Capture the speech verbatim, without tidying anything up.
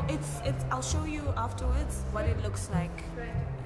it's it's. I'll show you afterwards what it looks like. Right.